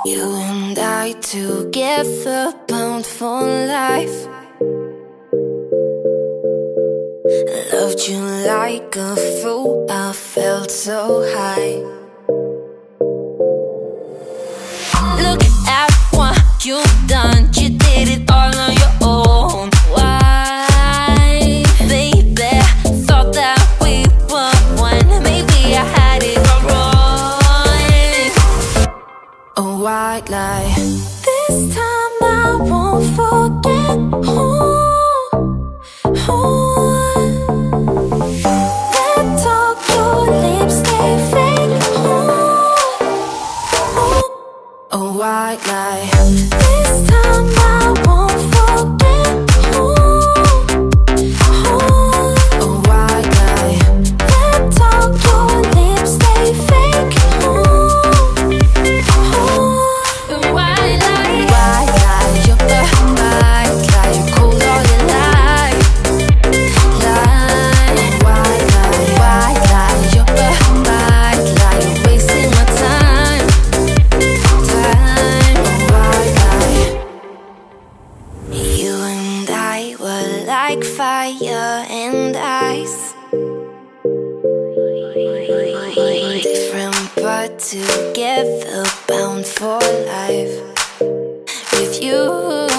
You and I together, bound for life. Loved you like a fool, I felt so high. Look at what you've done, you did it all on your own. Why, baby, thought that we were one. Maybe I had it all wrong. A white lie. This time I won't forget. That talk, your lips, they fake. A white lie. This time I won't forget. A white lie. That talk, your lips, they fake. A white lie. White lie, you're a white lie. You cold all your life. Lie, white lie, white lie. You're a white lie. You're wasting my time. You and I were like fire and ice, different but together, bound for life. With you